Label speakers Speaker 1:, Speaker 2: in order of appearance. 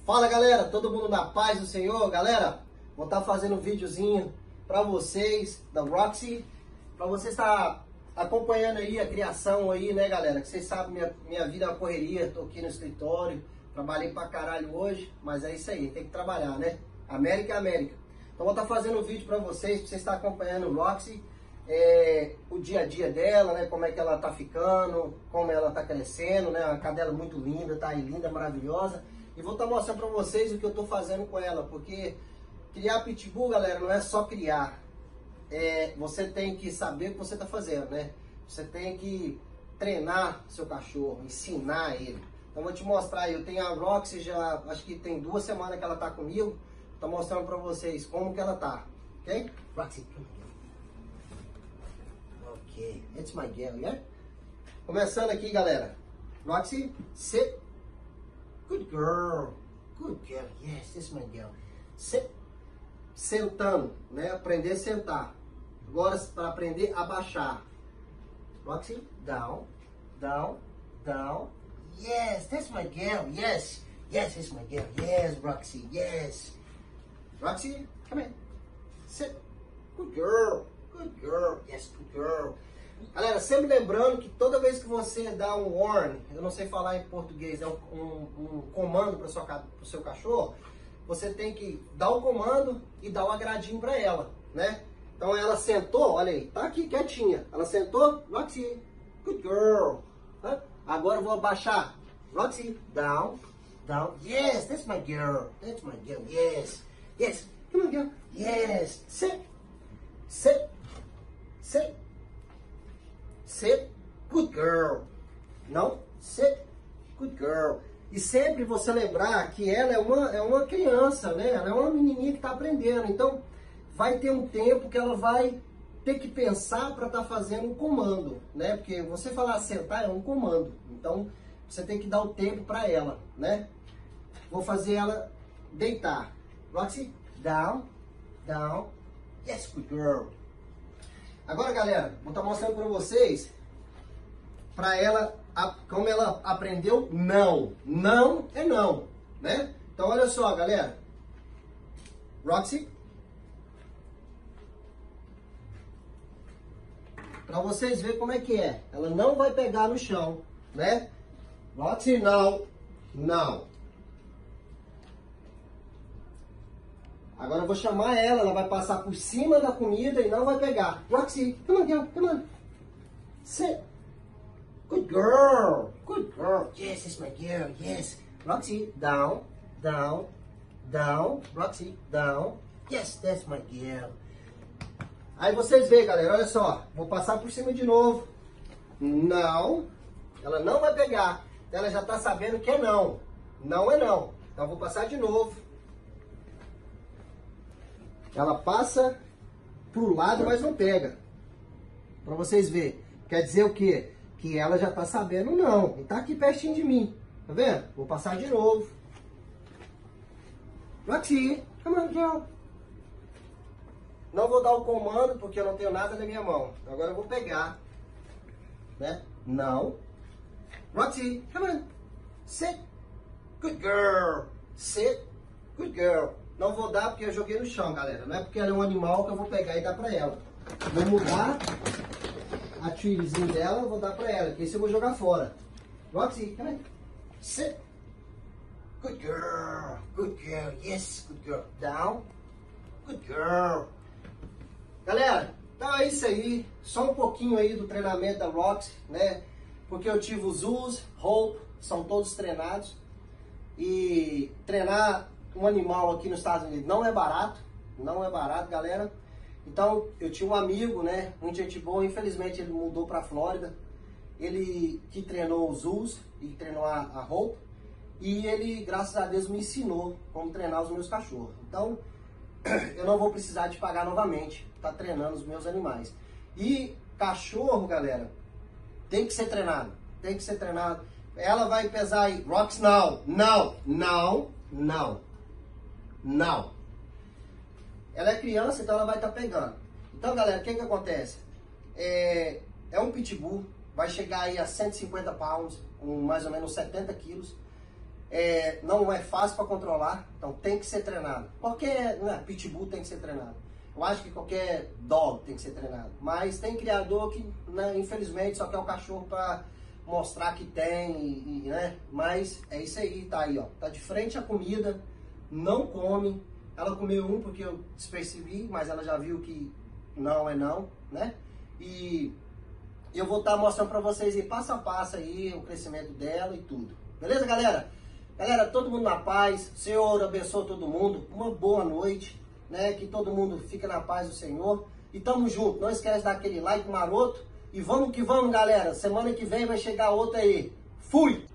Speaker 1: Fala galera, todo mundo na paz do Senhor? Galera, vou estar fazendo um videozinho para vocês da Roxy, para vocês estar acompanhando aí a criação aí, né galera? Que vocês sabem, minha vida é uma correria, tô aqui no escritório, trabalhei pra caralho hoje, mas é isso aí, tem que trabalhar, né? América é América. Então vou estar fazendo um vídeo para vocês estar acompanhando o Roxy, o dia a dia dela, né? Como é que ela tá ficando, como ela tá crescendo, né? Uma cadela muito linda, tá aí linda, maravilhosa. E vou estar mostrando para vocês o que eu tô fazendo com ela, porque criar pitbull, galera, não é só criar. Você tem que saber o que você tá fazendo, né? Você tem que treinar seu cachorro, ensinar ele. Então vou te mostrar aí, eu tenho a Roxy já, acho que tem 2 semanas que ela tá comigo. Tô mostrando para vocês como que ela tá, ok? Roxy, ok, it's my girl, né? Começando aqui, galera. Roxy, sit. Good girl, yes, this is my girl. Sit. Sentando, né? Aprender a sentar. Agora para aprender a baixar. Roxy, down, down, down. Yes, that's my girl. Yes, yes, it's my girl. Yes, Roxy, yes. Roxy, come in. Sit. Good girl, good girl. Yes, good girl. Galera, sempre lembrando que toda vez que você dá um warn, eu não sei falar em português, é um comando para o seu cachorro, você tem que dar o comando e dar um agradinho para ela, né? Então ela sentou, olha aí, tá aqui quietinha. Ela sentou, Roxy, good girl. Agora eu vou abaixar. Roxy, down, down. Yes, that's my girl. That's my girl. Yes, yes. Come on, girl. Yes. Sit, sit, sit. Sit, good girl. Não, sit, good girl. E sempre você lembrar que ela é uma criança, né? Ela é uma menininha que está aprendendo. Então, vai ter um tempo que ela vai ter que pensar para estar fazendo um comando, né? Porque você falar sentar é um comando. Então, você tem que dar o tempo para ela, né? Vou fazer ela deitar. Roxy, down, down. Yes, good girl. Agora, galera, vou estar mostrando para vocês, para ela, como ela aprendeu não. Não é não, né? Então, olha só, galera. Roxy. Para vocês verem como é que é. Ela não vai pegar no chão, né? Roxy, não. Não. Agora eu vou chamar ela vai passar por cima da comida e não vai pegar. Roxy, come on, girl, come on. Sit. Good girl. Good girl. Yes, it's my girl. Yes. Roxy, down, down, down. Roxy, down. Yes, that's my girl. Aí vocês veem, galera, olha só. Vou passar por cima de novo. Não. Ela não vai pegar. Ela já tá sabendo que é não. Não é não. Então eu vou passar de novo. Ela passa pro lado, mas não pega. Pra vocês verem. Quer dizer o quê? Que ela já tá sabendo não. E tá aqui pertinho de mim. Tá vendo? Vou passar de novo. Roxy, come on, girl. Não vou dar o comando porque eu não tenho nada na minha mão. Agora eu vou pegar. Né? Não. Roxy, come on. Sit. Good girl. Sit. Good girl. Não vou dar porque eu joguei no chão, galera. Não é porque ela é um animal que eu vou pegar e dar pra ela. Vou mudar a treatzinha dela, vou dar pra ela. Porque esse eu vou jogar fora. Roxy, come on. Sit. Good girl. Good girl. Yes, good girl. Down. Good girl. Galera, então é isso aí. Só um pouquinho aí do treinamento da Roxy, né? Porque eu tive os Zeus, Hope, são todos treinados. E treinar um animal aqui nos Estados Unidos não é barato, galera. Então, eu tinha um amigo, né, muito gente boa, infelizmente ele mudou para a Flórida. Ele que treinou os Zeus e treinou a Hope. E ele, graças a Deus, me ensinou como treinar os meus cachorros. Então, eu não vou precisar de pagar novamente para treinando os meus animais. E cachorro, galera, tem que ser treinado, tem que ser treinado. Ela vai pesar aí, Roxy, não, não, não, não. Não. Ela é criança, então ela vai estar pegando. Então, galera, o que acontece? É um pitbull, vai chegar aí a 150 pounds, mais ou menos 70 quilos. não é fácil para controlar, então tem que ser treinado. Qualquer pitbull tem que ser treinado. Eu acho que qualquer dog tem que ser treinado. Mas tem criador que, né, infelizmente, só quer o cachorro para mostrar que tem, né? Mas é isso aí, tá aí, ó. Tá de frente à comida, não come. Ela comeu um porque eu despercebi, mas ela já viu que não é não, né? E eu vou estar mostrando para vocês aí passo a passo aí o crescimento dela e tudo. Beleza, galera? Galera, todo mundo na paz. Senhor abençoe todo mundo. Uma boa noite, né? Que todo mundo fique na paz do Senhor. E tamo junto. Não esquece de dar aquele like maroto. E vamos que vamos, galera. Semana que vem vai chegar outra aí. Fui!